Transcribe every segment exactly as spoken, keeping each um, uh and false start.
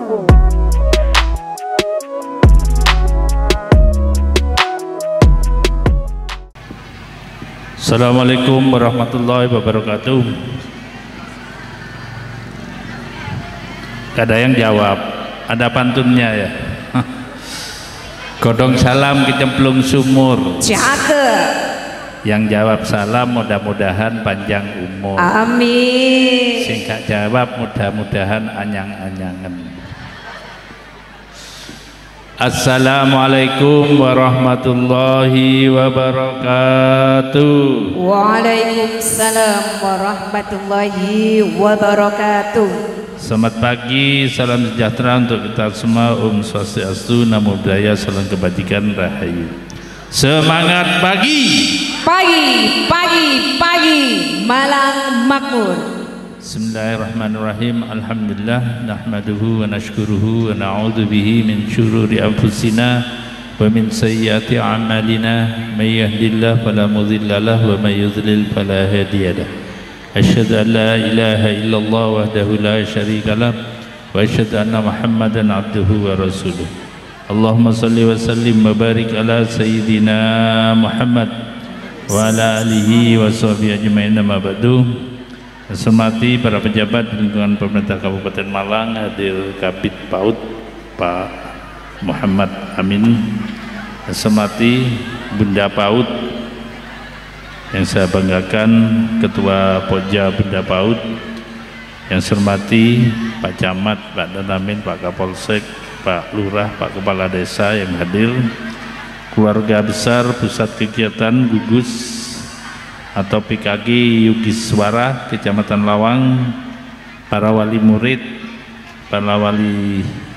Assalamualaikum warahmatullahi wabarakatuh. Ada yang jawab, ada pantunnya ya. Godong salam kecemplung sumur. Cakep. Yang jawab salam mudah-mudahan panjang umur. Amin. Sing gak jawab mudah-mudahan anyang-anyangan. Assalamualaikum warahmatullahi wabarakatuh. Waalaikumsalam warahmatullahi wabarakatuh. Selamat pagi, salam sejahtera untuk kita semua. Om Swastiastu, Namo Buddhaya, salam kebajikan, rahayu. Semangat pagi. Pagi, pagi, pagi, Malang makmur. Bismillahirrahmanirrahim. Alhamdulillah nahmaduhu wa nashkuruhu wa na'udzu bihi min syururi anfusina wa min sayyiati a'malina. May yahdihillahu fala mudilla lahu wa may yudlil fala hadiya lahu. Asyhadu an la ilaha illallah wahdahu la syarika lah wa asyhadu anna Muhammadan abduhu wa rasuluh. Allahumma salli wa sallim wa barik ala sayyidina Muhammad wa ala alihi wa sahbihi ajma'in, amma ba'du. Hormati para pejabat di lingkungan pemerintah Kabupaten Malang, hadir Kabid PAUD Pak Muhammad Amin, hormati Bunda PAUD yang saya banggakan, Ketua Pokja Bunda PAUD, yang saya hormati Pak Camat, Pak Danamin, Pak Kapolsek, Pak Lurah, Pak Kepala Desa yang hadir, keluarga besar Pusat Kegiatan Gugus atau P K G Yugiswara Kecamatan Lawang, para wali murid, para wali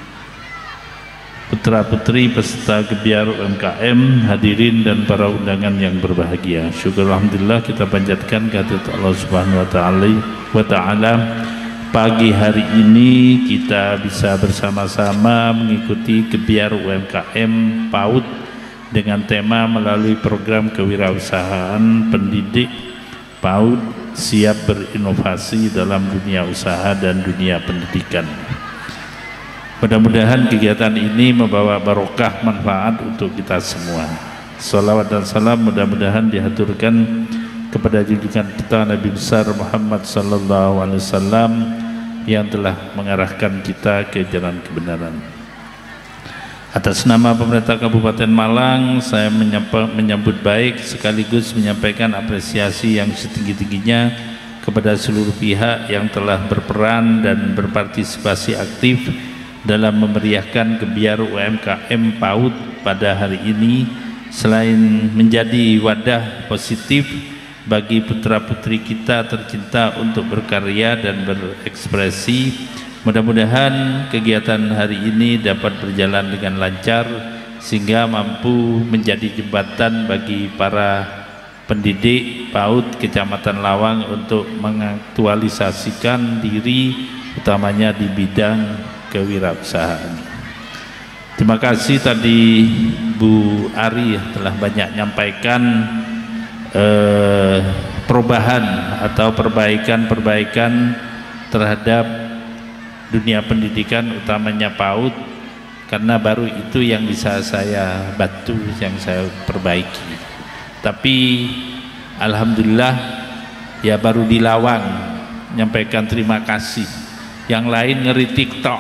putra putri peserta Gebiar U M K M, hadirin dan para undangan yang berbahagia. Syukur alhamdulillah kita panjatkan kehadirat Allah Subhanahu wa taala wa taala. Pagi hari ini kita bisa bersama-sama mengikuti Gebiar U M K M PAUD dengan tema melalui program kewirausahaan pendidik PAUD siap berinovasi dalam dunia usaha dan dunia pendidikan. Mudah-mudahan kegiatan ini membawa barokah manfaat untuk kita semua. Salawat dan salam mudah-mudahan dihaturkan kepada junjungan kita Nabi besar Muhammad sallallahu alaihi wasallam yang telah mengarahkan kita ke jalan kebenaran. Atas nama pemerintah Kabupaten Malang, saya menyambut baik sekaligus menyampaikan apresiasi yang setinggi-tingginya kepada seluruh pihak yang telah berperan dan berpartisipasi aktif dalam memeriahkan Gebiar U M K M PAUD pada hari ini. Selain menjadi wadah positif bagi putra-putri kita tercinta untuk berkarya dan berekspresi, mudah-mudahan kegiatan hari ini dapat berjalan dengan lancar sehingga mampu menjadi jembatan bagi para pendidik PAUD Kecamatan Lawang untuk mengaktualisasikan diri utamanya di bidang kewirausahaan. Terima kasih tadi Bu Ari telah banyak menyampaikan eh, perubahan atau perbaikan-perbaikan terhadap dunia pendidikan utamanya PAUD, karena baru itu yang bisa saya bantu, yang saya perbaiki. Tapi alhamdulillah ya baru di Lawang menyampaikan terima kasih, yang lain ngeri TikTok.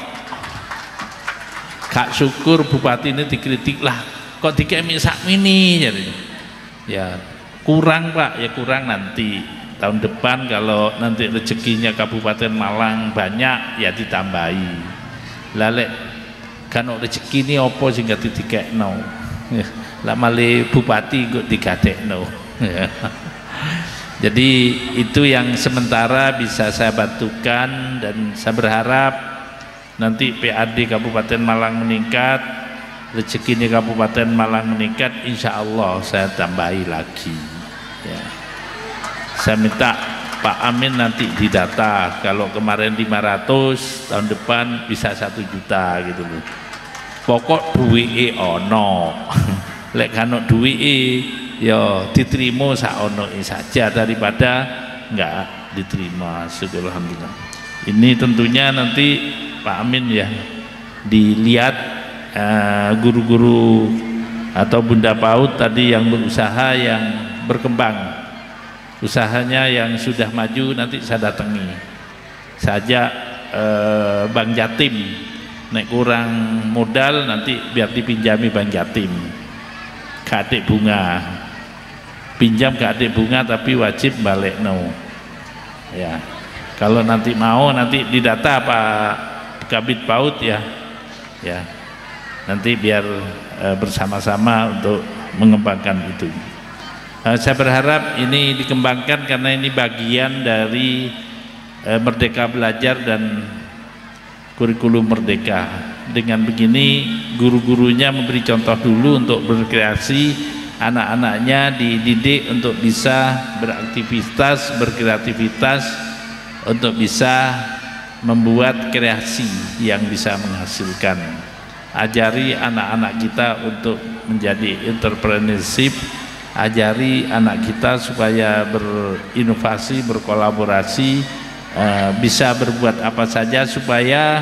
Kak syukur bupati ini dikritik lah, kok dikemi sakmini jadi ya kurang Pak, ya kurang nanti tahun depan kalau nanti rezekinya Kabupaten Malang banyak ya ditambahi. Lalek kan rezeki ini opo sehingga didikekno. Lah male bupati kok digadekno. Jadi itu yang sementara bisa saya bantukan, dan saya berharap nanti P A D Kabupaten Malang meningkat, rezekinya Kabupaten Malang meningkat, insya Allah saya tambahi lagi. Ya. Saya minta Pak Amin nanti didata, kalau kemarin lima ratus, tahun depan bisa satu juta gitu loh. Pokok duwike ono. Lek kano duwike ya diterima sak onoe saja daripada enggak diterima. Alhamdulillah. Ini tentunya nanti Pak Amin ya dilihat guru-guru uh, atau Bunda PAUD tadi yang berusaha, yang berkembang usahanya, yang sudah maju, nanti saya datangi saja uh, Bank Jatim, nek kurang modal nanti biar dipinjami Bank Jatim ke adik bunga, pinjam ke adik bunga tapi wajib balik no ya. Kalau nanti mau, nanti didata Pak Kabid PAUD ya, ya nanti biar e, bersama-sama untuk mengembangkan itu. E, saya berharap ini dikembangkan karena ini bagian dari e, Merdeka Belajar dan kurikulum Merdeka. Dengan begini guru-gurunya memberi contoh dulu untuk berkreasi, anak-anaknya dididik untuk bisa beraktivitas, berkreativitas, untuk bisa membuat kreasi yang bisa menghasilkan. Ajari anak-anak kita untuk menjadi entrepreneurship, ajari anak kita supaya berinovasi, berkolaborasi, uh, bisa berbuat apa saja supaya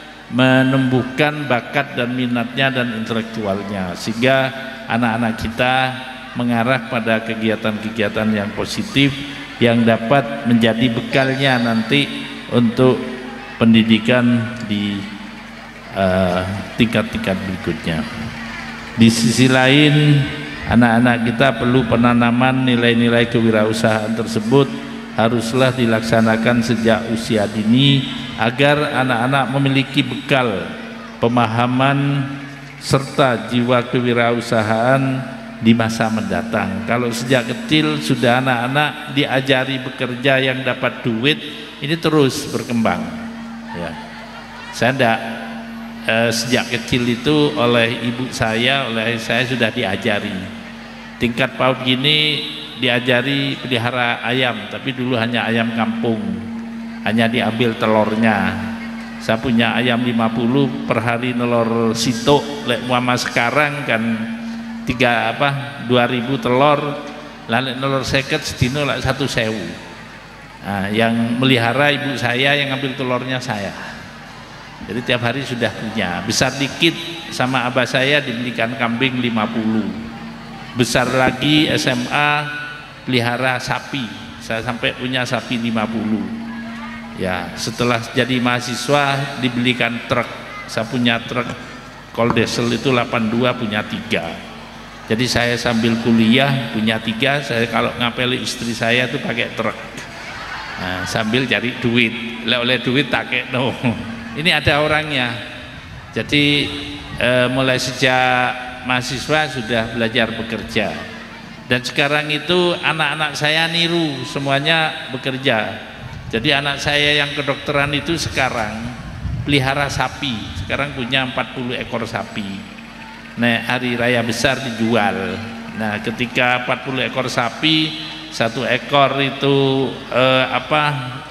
menumbuhkan bakat dan minatnya dan intelektualnya, sehingga anak-anak kita mengarah pada kegiatan-kegiatan yang positif yang dapat menjadi bekalnya nanti untuk pendidikan di tingkat-tingkat uh, berikutnya. Di sisi lain, anak-anak kita perlu penanaman nilai-nilai kewirausahaan tersebut haruslah dilaksanakan sejak usia dini agar anak-anak memiliki bekal pemahaman serta jiwa kewirausahaan di masa mendatang. Kalau sejak kecil sudah anak-anak diajari bekerja yang dapat duit, ini terus berkembang ya. Saya enggak eh, sejak kecil itu oleh ibu saya, oleh saya sudah diajari. Tingkat PAUD gini diajari pelihara ayam, tapi dulu hanya ayam kampung, hanya diambil telurnya. Saya punya ayam lima puluh per hari nelor sitok, lek muama sekarang kan tiga apa dua ribu telur, lalu telur seket sedino lah satu sewu. Nah, yang melihara ibu saya, yang ambil telurnya saya. Jadi tiap hari sudah punya. Besar dikit sama abah saya dibelikan kambing lima puluh. Besar lagi S M A pelihara sapi. Saya sampai punya sapi lima puluh. Ya, setelah jadi mahasiswa dibelikan truk. Saya punya truk Coldesel itu delapan puluh dua, punya tiga. Jadi saya sambil kuliah punya tiga, saya kalau ngapeli istri saya tuh pakai truk, nah, sambil cari duit, oleh duit tak kayak no. Ini ada orangnya. Jadi eh, mulai sejak mahasiswa sudah belajar bekerja, dan sekarang itu anak-anak saya niru semuanya bekerja. Jadi anak saya yang kedokteran itu sekarang pelihara sapi, sekarang punya empat puluh ekor sapi. Nah, hari raya besar dijual. Nah, ketika empat puluh ekor sapi, satu ekor itu eh, apa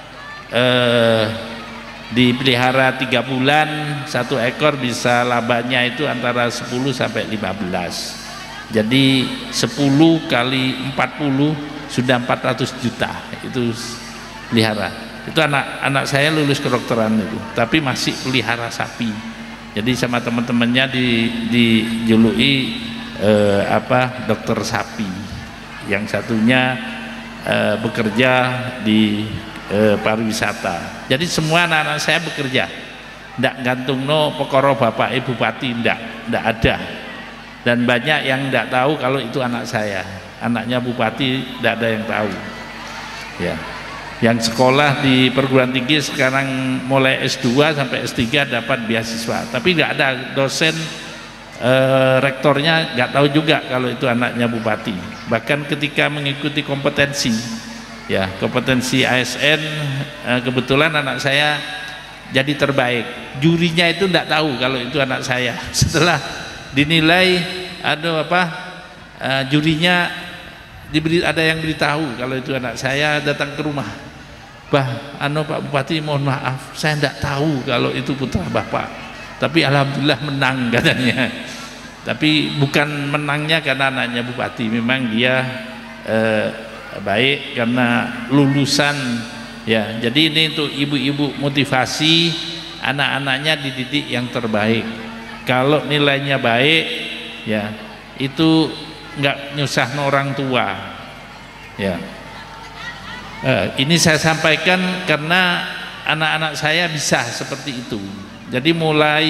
eh, dipelihara tiga bulan, satu ekor bisa labanya itu antara sepuluh sampai lima belas. Jadi sepuluh kali empat puluh sudah empat ratus juta itu pelihara. Itu anak-anak saya lulus kedokteran itu, tapi masih pelihara sapi. Jadi sama teman-temannya di dijuluki eh, apa dokter sapi. Yang satunya eh, bekerja di eh, pariwisata. Jadi semua anak-anak saya bekerja. Ndak gantung no pokoro bapak ibu bupati, ndak, ndak ada. Dan banyak yang ndak tahu kalau itu anak saya. Anaknya bupati ndak ada yang tahu. Ya. Yang sekolah di perguruan tinggi sekarang mulai S dua sampai S tiga dapat beasiswa, tapi nggak ada dosen eh, rektornya nggak tahu juga kalau itu anaknya bupati. Bahkan ketika mengikuti kompetensi, ya kompetensi A S N, eh, kebetulan anak saya jadi terbaik, jurinya itu nggak tahu kalau itu anak saya. Setelah dinilai ada apa eh, jurinya diberi, ada yang beritahu kalau itu anak saya, datang ke rumah. Bah, anu Pak Bupati mohon maaf, saya tidak tahu kalau itu putra Bapak. Tapi alhamdulillah menang katanya. Tapi bukan menangnya karena anaknya Bupati, memang dia eh, baik karena lulusan ya. Jadi ini untuk ibu-ibu motivasi anak-anaknya dididik yang terbaik. Kalau nilainya baik, ya itu nggak nyusah orang tua. Ya, eh, ini saya sampaikan karena anak-anak saya bisa seperti itu. Jadi mulai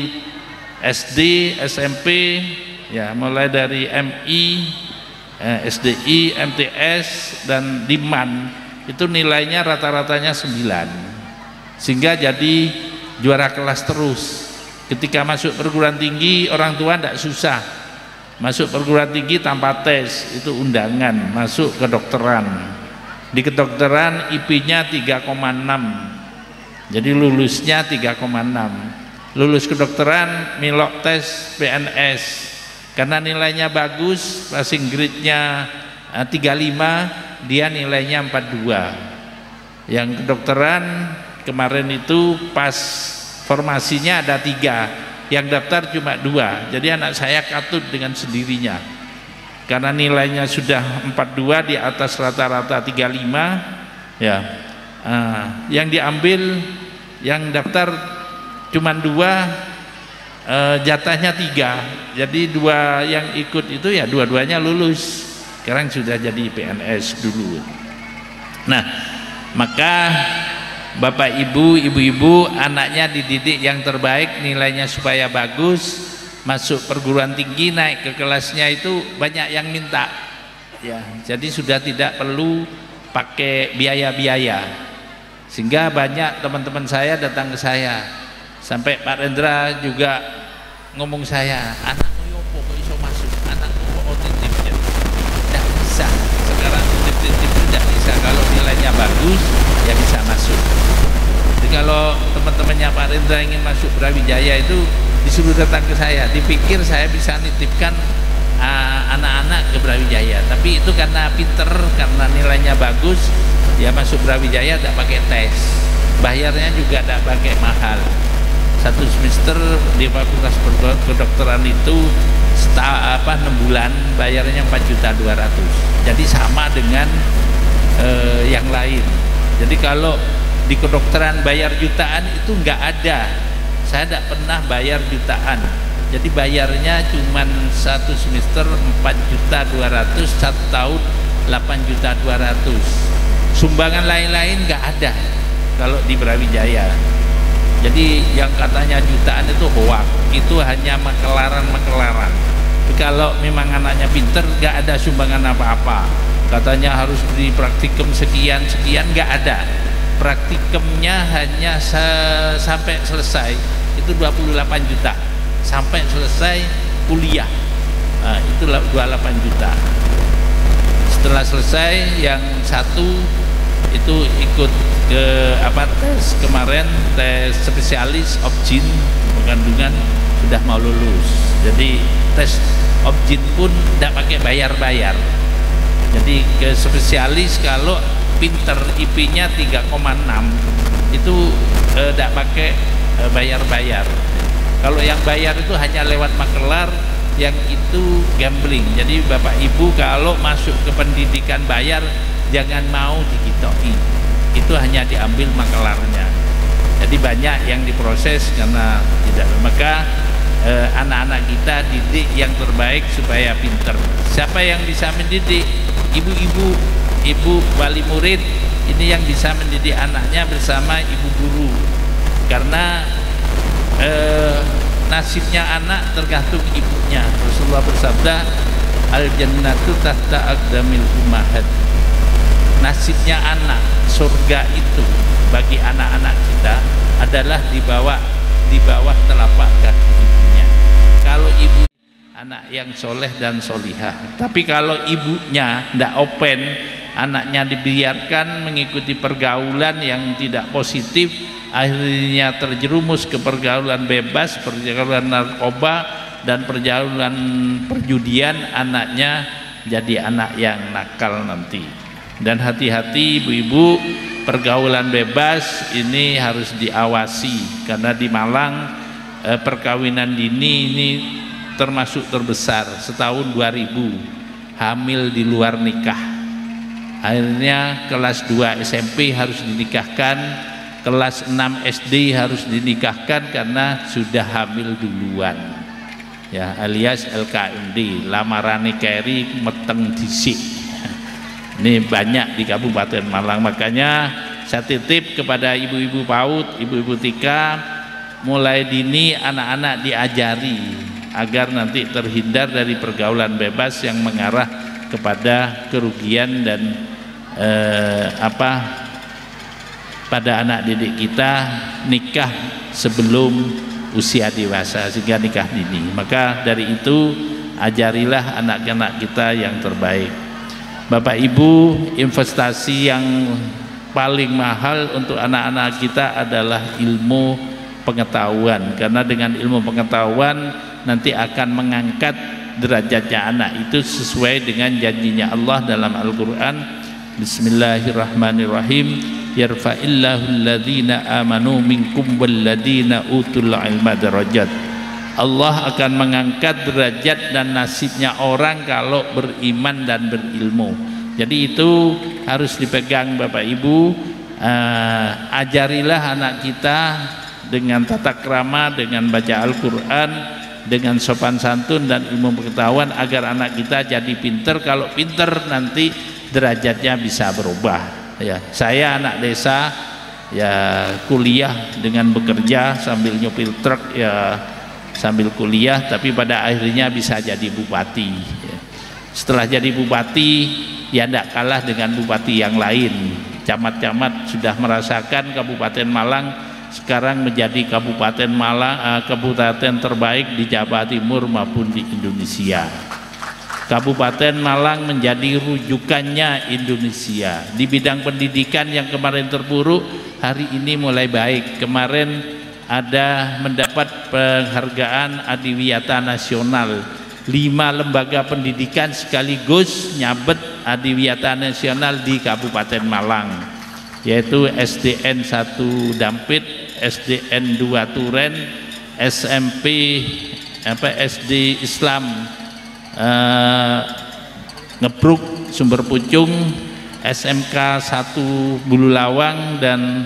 S D, S M P, ya mulai dari M I, eh, S D I, M T S dan Diman itu nilainya rata-ratanya sembilan, sehingga jadi juara kelas terus. Ketika masuk perguruan tinggi orang tua tidak susah, masuk perguruan tinggi tanpa tes, itu undangan masuk kedokteran. Di kedokteran I P-nya tiga koma enam, jadi lulusnya tiga koma enam. Lulus kedokteran milok tes P N S karena nilainya bagus, passing grade-nya tiga puluh lima, dia nilainya empat puluh dua. Yang kedokteran kemarin itu pas formasinya ada tiga, yang daftar cuma dua, jadi anak saya katut dengan sendirinya karena nilainya sudah empat puluh dua, di atas rata-rata tiga puluh lima, ya. Nah, yang diambil, yang daftar cuma dua, eh, jatahnya tiga, jadi dua yang ikut itu ya dua-duanya lulus, sekarang sudah jadi P N S dulu. Nah, maka Bapak Ibu, ibu-ibu, anaknya dididik yang terbaik, nilainya supaya bagus, masuk perguruan tinggi, naik ke kelasnya itu banyak yang minta, ya. Jadi sudah tidak perlu pakai biaya-biaya, sehingga banyak teman-teman saya datang ke saya, sampai Pak Rendra juga ngomong saya, anakmu yopo kok iso masuk, anakmu kok otitif, jadi tidak bisa. Sekarang otitif itu tidak bisa, kalau nilainya bagus ya bisa masuk. Jadi kalau teman-temannya Pak Rendra ingin masuk Brawijaya itu disuruh datang ke saya, dipikir saya bisa nitipkan anak-anak uh, ke Brawijaya, tapi itu karena pinter, karena nilainya bagus, ya masuk Brawijaya tidak pakai tes, bayarnya juga tidak pakai mahal. Satu semester di Fakultas Kedokteran itu seta, apa, enam bulan bayarnya empat juta dua ratus, jadi sama dengan uh, yang lain. Jadi kalau di kedokteran bayar jutaan itu enggak ada, saya tidak pernah bayar jutaan. Jadi bayarnya cuma satu semester empat juta dua ratus, satu tahun delapan juta dua ratus. Sumbangan lain-lain enggak ada kalau di Brawijaya. Jadi yang katanya jutaan itu hoak, itu hanya makelaran-makelaran. Kalau memang anaknya pinter, enggak ada sumbangan apa-apa. Katanya harus beri praktikum sekian-sekian, enggak ada. Praktikumnya hanya sampai selesai itu dua puluh delapan juta, sampai selesai kuliah, nah, itu dua puluh delapan juta. Setelah selesai yang satu itu ikut ke apa tes kemarin, tes spesialis objin kandungan, sudah mau lulus. Jadi tes objin pun tidak pakai bayar-bayar. Jadi ke spesialis kalau pinter I P-nya tiga koma enam itu tidak eh, pakai eh, bayar-bayar. Kalau yang bayar itu hanya lewat makelar, yang itu gambling. Jadi Bapak Ibu kalau masuk ke pendidikan bayar jangan mau digitoki, itu hanya diambil makelarnya. Jadi banyak yang diproses karena tidak. Maka eh, anak-anak kita didik yang terbaik supaya pinter. Siapa yang bisa mendidik? Ibu-ibu, ibu wali murid ini yang bisa mendidik anaknya bersama ibu guru, karena eh, nasibnya anak tergantung ibunya. Rasulullah bersabda, al jannatu tahta aqdamil ummahat. Nasibnya anak, surga itu bagi anak-anak kita adalah di bawah di bawah telapak kaki ibunya. Kalau ibu anak yang soleh dan solihah, tapi kalau ibunya tidak open, anaknya dibiarkan mengikuti pergaulan yang tidak positif, akhirnya terjerumus ke pergaulan bebas, pergaulan narkoba dan pergaulan perjudian, anaknya jadi anak yang nakal nanti. Dan hati-hati ibu-ibu, pergaulan bebas ini harus diawasi, karena di Malang eh, perkawinan dini ini termasuk terbesar, setahun dua ribu hamil di luar nikah. Akhirnya kelas dua S M P harus dinikahkan kelas enam S D harus dinikahkan karena sudah hamil duluan, ya, alias L K M D, lamarane keri meteng disik. Ini banyak di Kabupaten Malang. Makanya saya titip kepada ibu-ibu PAUD, ibu-ibu tika, mulai dini anak-anak diajari agar nanti terhindar dari pergaulan bebas yang mengarah kepada kerugian dan eh, apa pada anak didik kita, nikah sebelum usia dewasa sehingga nikah dini. Maka dari itu ajarilah anak-anak kita yang terbaik. Bapak Ibu, investasi yang paling mahal untuk anak-anak kita adalah ilmu pengetahuan, karena dengan ilmu pengetahuan nanti akan mengangkat derajatnya anak itu sesuai dengan janjinya Allah dalam Al-Quran. Bismillahirrahmanirrahim. Yarfa'illahu alladhina amanu minkum walladhina utul ilma darajat. Allah akan mengangkat derajat dan nasibnya orang kalau beriman dan berilmu. Jadi itu harus dipegang Bapak Ibu. uh, Ajarilah anak kita dengan tata krama, dengan baca Al-Quran, dengan sopan santun dan ilmu pengetahuan agar anak kita jadi pinter. Kalau pinter nanti derajatnya bisa berubah. Ya, saya anak desa, ya kuliah dengan bekerja sambil nyupir truk, ya sambil kuliah, tapi pada akhirnya bisa jadi bupati. Ya. Setelah jadi bupati, ya tidak kalah dengan bupati yang lain. Camat-camat sudah merasakan Kabupaten Malang sekarang menjadi Kabupaten Malang, uh, kabupaten terbaik di Jawa Timur maupun di Indonesia. Kabupaten Malang menjadi rujukannya Indonesia di bidang pendidikan yang kemarin terpuruk, hari ini mulai baik. Kemarin ada mendapat penghargaan Adiwiyata Nasional, lima lembaga pendidikan sekaligus nyabet Adiwiyata Nasional di Kabupaten Malang, yaitu S D N satu Dampit, S D N dua Turen, S M P apa S D Islam Uh, Ngebruk Sumber Pucung, S M K satu Bululawang, dan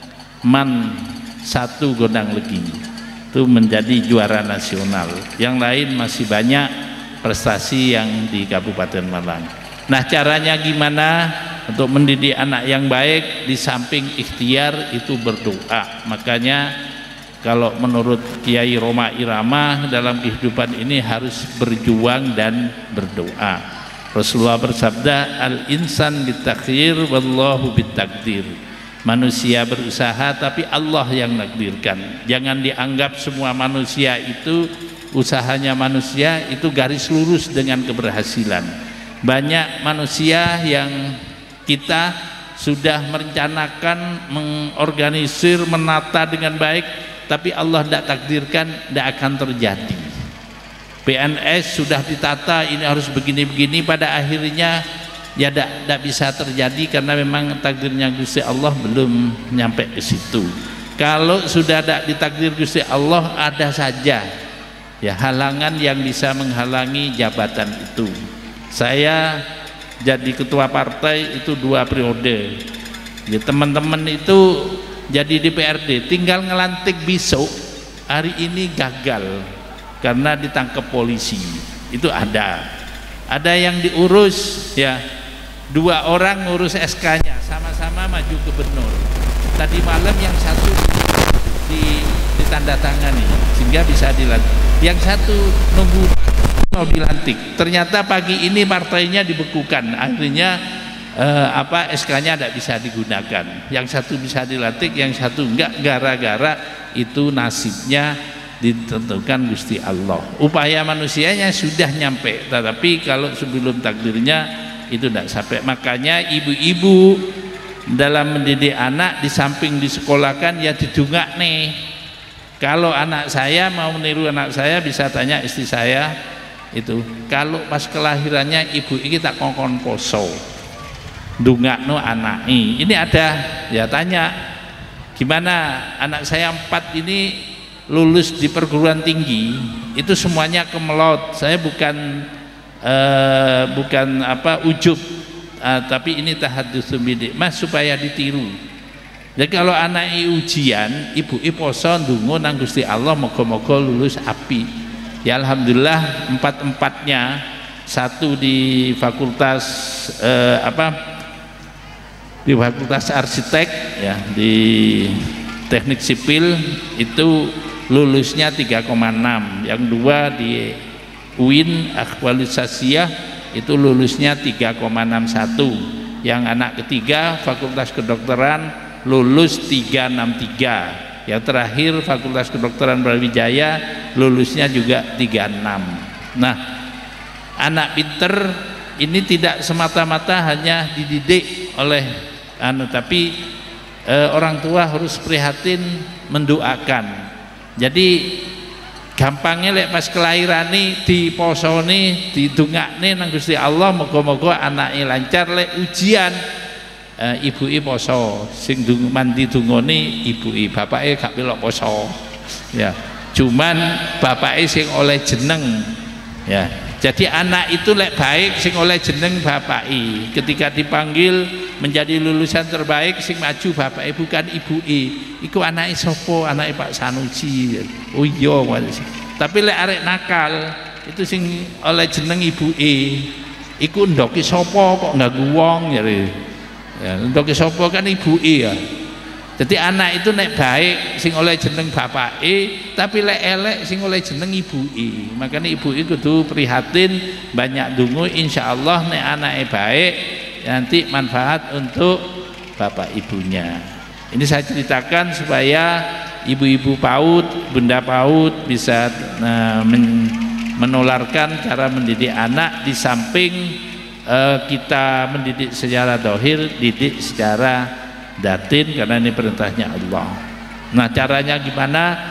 Man satu Gondang Legi. Itu menjadi juara nasional. Yang lain masih banyak prestasi yang di Kabupaten Malang. Nah, caranya gimana untuk mendidik anak yang baik? Di samping ikhtiar itu berdoa. Makanya kalau menurut Kiai Roma Irama, dalam kehidupan ini harus berjuang dan berdoa. Rasulullah bersabda, al-insan bitakdir wallahu bitakdir. Manusia berusaha tapi Allah yang nakdirkan. Jangan dianggap semua manusia itu, usahanya manusia itu garis lurus dengan keberhasilan. Banyak manusia yang kita sudah merencanakan, mengorganisir, menata dengan baik, tapi Allah tidak takdirkan, tidak akan terjadi. P N S sudah ditata, ini harus begini-begini, pada akhirnya ya tidak bisa terjadi karena memang takdirnya Gusti Allah belum nyampe ke situ. Kalau sudah tidak ditakdir Gusti Allah, ada saja ya halangan yang bisa menghalangi jabatan itu. Saya jadi ketua partai itu dua periode. Ya, teman-teman itu jadi D P R D tinggal ngelantik besok, hari ini gagal karena ditangkap polisi. Itu ada ada yang diurus, ya dua orang ngurus S K-nya sama-sama maju gubernur. Tadi malam yang satu di ditandatangani sehingga bisa dilantik, yang satu nunggu mau dilantik. Ternyata pagi ini partainya dibekukan, akhirnya Eh, apa S K-nya tidak bisa digunakan. Yang satu bisa dilantik, yang satu enggak, gara-gara itu nasibnya ditentukan Gusti Allah. Upaya manusianya sudah nyampe, tetapi kalau sebelum takdirnya itu tidak sampai. Makanya ibu-ibu dalam mendidik anak di samping disekolahkan ya didungak nih. Kalau anak saya mau meniru anak saya, bisa tanya istri saya itu, kalau pas kelahirannya ibu ini tak kongkon poso dungakno anaki, ini ada ya, tanya gimana anak saya empat ini lulus di perguruan tinggi, itu semuanya kemelot. Saya bukan uh, bukan apa ujub, uh, tapi ini tahadutsun bidik, mas supaya ditiru. Jadi kalau anak ujian, ibu poso ndonga nang Gusti Allah moga-moga lulus api. Ya alhamdulillah empat-empatnya, satu di fakultas eh, apa? Di fakultas arsitek ya, di teknik sipil itu lulusnya tiga koma enam. Yang dua di U I N aktualisasiah itu lulusnya tiga koma enam satu. Yang anak ketiga fakultas kedokteran lulus tiga enam tiga. Yang terakhir Fakultas Kedokteran Brawijaya lulusnya juga tiga enam. Nah, anak pinter ini tidak semata-mata hanya dididik oleh anu, tapi eh, orang tua harus prihatin mendoakan. Jadi gampangnya lek pas kelahirane diposone, didongakne nang Gusti Allah moga-moga anake lancar lek ujian. Uh, ibu i poso, sing dung mandi dungone ibu i, bapak e gak pelok poso, ya. Cuman bapak e sing oleh jeneng, ya. Jadi anak itu lek baik sing oleh jeneng bapak i. Ketika dipanggil menjadi lulusan terbaik sing maju bapak e bukan ibu i. Iku anak e sopo, anak e Pak Sanusi. Oh iya, tapi lek arek nakal itu sing oleh jeneng ibu i. Iku ndoki sopo kok nganggu wong, ya. Ya, untuk sopo kan ibu i ya. Jadi anak itu nek baik sing oleh jeneng bapak i, tapi lek elek sing oleh jeneng ibu i. Makanya ibu i kudu prihatin banyak dungu, insyaallah nek anake baik nanti manfaat untuk bapak ibunya. Ini saya ceritakan supaya ibu-ibu PAUD, bunda PAUD bisa nah, men menularkan cara mendidik anak di samping Uh, kita mendidik secara dohir, didik secara datin karena ini perintahnya Allah. Nah caranya gimana?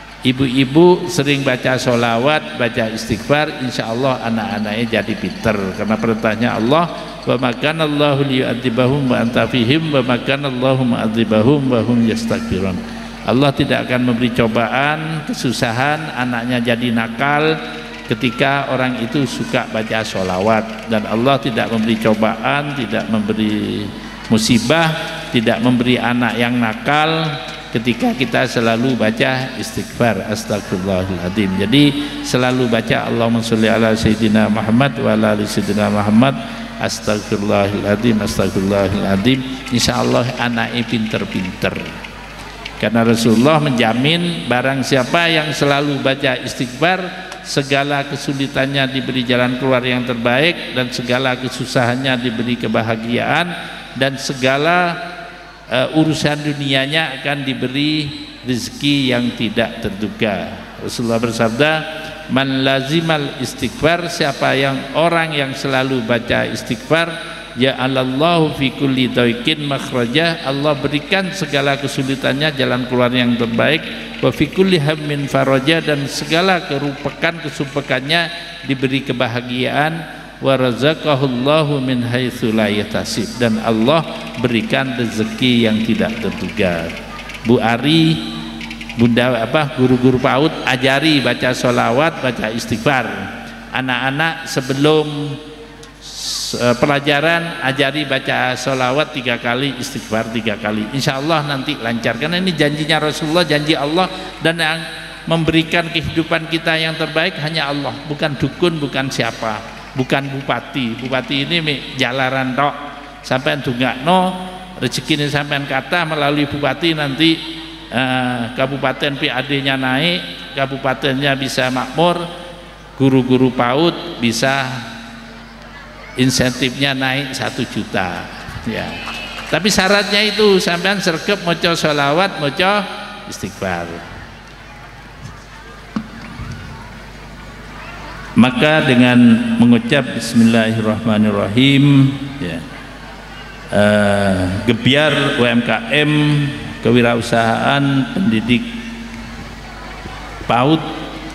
Ibu-ibu sering baca sholawat, baca istighfar, insya Allah anak-anaknya jadi pinter karena perintahnya Allah. Wa makana Allahu liyu'adzibahum wa anta fihim wa makana Allahu mu'adzibahum wa hum yastaghfirun. Allah tidak akan memberi cobaan, kesusahan, anaknya jadi nakal ketika orang itu suka baca sholawat, dan Allah tidak memberi cobaan, tidak memberi musibah, tidak memberi anak yang nakal ketika kita selalu baca istighfar, astagfirullahaladzim. Jadi selalu baca Allahumma sholli ala sayyidina Muhammad wa ala ali sayyidina Muhammad, astagfirullahaladzim, astagfirullahaladzim. Insyaallah anaknya pinter-pinter karena Rasulullah menjamin barang siapa yang selalu baca istighfar, segala kesulitannya diberi jalan keluar yang terbaik, dan segala kesusahannya diberi kebahagiaan, dan segala uh, urusan dunianya akan diberi rezeki yang tidak terduga. Rasulullah bersabda, man lazimal istighfar, siapa yang orang yang selalu baca istighfar, ya Allahu fi kulli daikin makhrajah, Allah berikan segala kesulitannya jalan keluar yang terbaik, wa fi kulli hammin faraja, dan segala kerupakan kesumpekannya diberi kebahagiaan, wa razaqahullahu min haitsu la yahtasib, dan Allah berikan rezeki yang tidak terduga. Bu Ari, bunda apa guru-guru PAUD, ajari baca sholawat, baca istighfar. Anak-anak sebelum pelajaran ajari baca sholawat tiga kali, istighfar tiga kali, insya Allah nanti lancar karena ini janjinya Rasulullah, janji Allah, dan yang memberikan kehidupan kita yang terbaik hanya Allah, bukan dukun, bukan siapa, bukan bupati. Bupati ini jalaran tok, sampai tunggakno rezeki ini sampai kata melalui bupati, nanti eh, kabupaten P A D-nya naik, kabupatennya bisa makmur, guru-guru PAUD bisa insentifnya naik satu juta, ya. Tapi syaratnya itu sampean sergap maca sholawat, maca istighfar. Maka dengan mengucap Bismillahirrahmanirrahim, ya, uh, gebiar U M K M, kewirausahaan, pendidik PAUD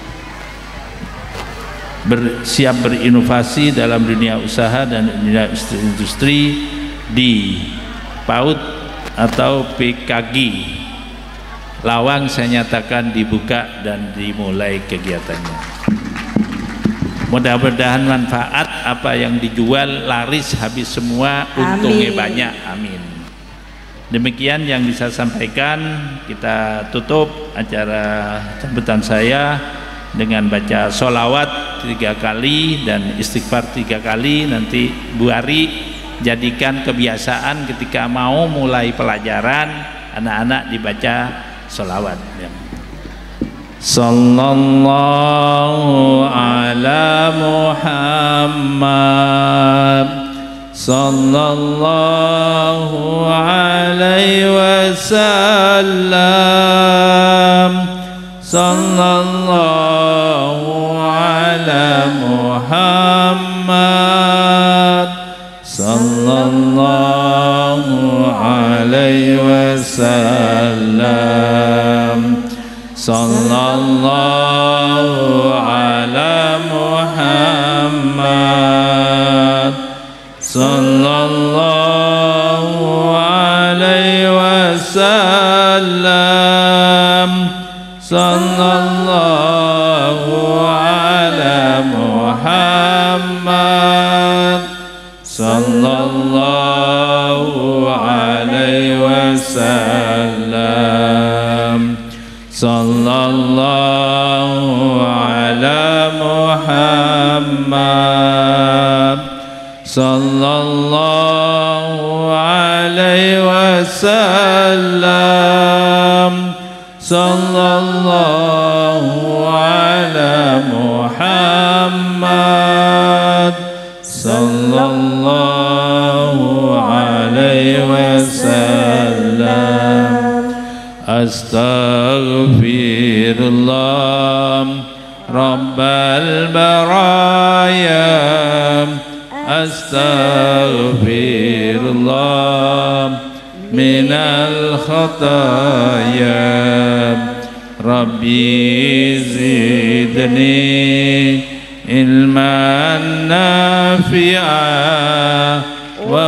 bersiap berinovasi dalam dunia usaha dan dunia industri di PAUD atau P K G Lawang, saya nyatakan dibuka dan dimulai kegiatannya. Mudah-mudahan manfaat, apa yang dijual laris habis semua, untungnya banyak, amin. Demikian yang bisa sampaikan. Kita tutup acara sambutan saya dengan baca sholawat tiga kali dan istighfar tiga kali. Nanti Bu Ari jadikan kebiasaan ketika mau mulai pelajaran anak-anak dibaca sholawat. Sallallahu ala Muhammad sallallahu alaihi wasallam sallallahu ala Muhammad sallallahu alaihi wasallam sallallahu ala Muhammad sallallahu alaihi wasallam sallallahu ala Muhammad sallallahu alaihi wasallam sallallahu ala Muhammad sallallahu alaihi wasallam sallallahu ala Muhammad sallallahu alaihi wasallam. Astaghfirullah Rabbal baraya astaghfirullah minal khataya Rabbi zidni ilman nafi'a wa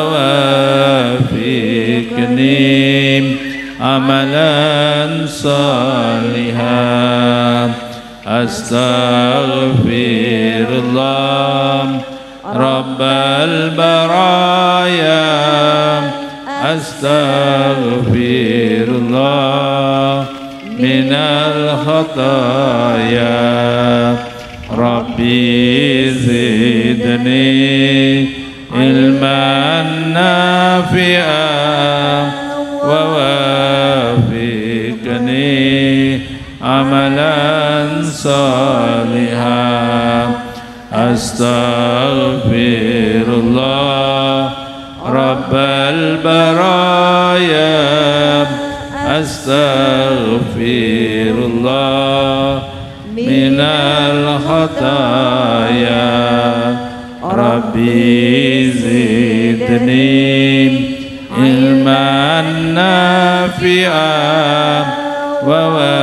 wafiqni amalan salihan. Astaghfirullah Rabbal baraya astaghfirullah minal khataya Rabbi zidni ilman nafi'a wa wafiqni amalan salihan. Astaghfirullah Rabbal baraya astaghfirullah minal khataya Rabbi zidni ilman nafi'a wa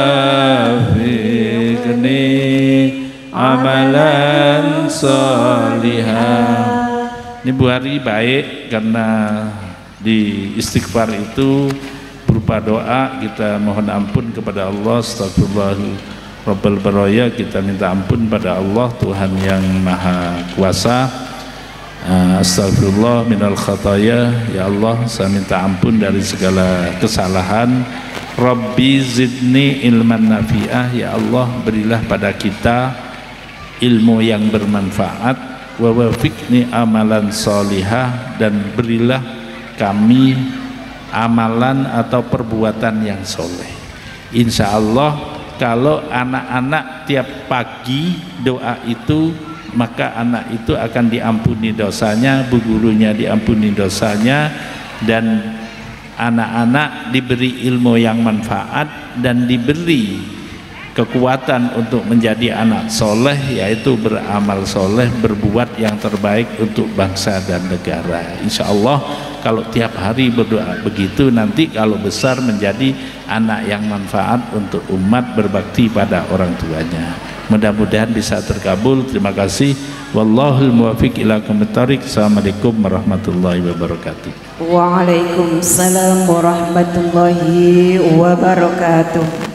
wafiqni amalan salihah. Ini Bu Hari baik karena di istighfar itu berupa doa, kita mohon ampun kepada Allah. Astagfirullah Rabbal baraya, kita minta ampun pada Allah Tuhan yang Maha Kuasa. Astagfirullah minal khataya, ya Allah saya minta ampun dari segala kesalahan. Rabbi zidni ilman nafi'ah, ya Allah berilah pada kita ilmu yang bermanfaat, wa wafiqni amalan solihah, dan berilah kami amalan atau perbuatan yang soleh. Insya Allah kalau anak-anak tiap pagi doa itu, maka anak itu akan diampuni dosanya, bu gurunya diampuni dosanya, dan anak-anak diberi ilmu yang manfaat dan diberi kekuatan untuk menjadi anak soleh, yaitu beramal soleh, berbuat yang terbaik untuk bangsa dan negara. Insya Allah kalau tiap hari berdoa begitu, nanti kalau besar menjadi anak yang manfaat untuk umat, berbakti pada orang tuanya. Mudah-mudahan bisa terkabul. Terima kasih. Wallahul muwaffiq ila aqwamit thoriq. Assalamualaikum warahmatullahi wabarakatuh. Waalaikumsalam warahmatullahi wabarakatuh.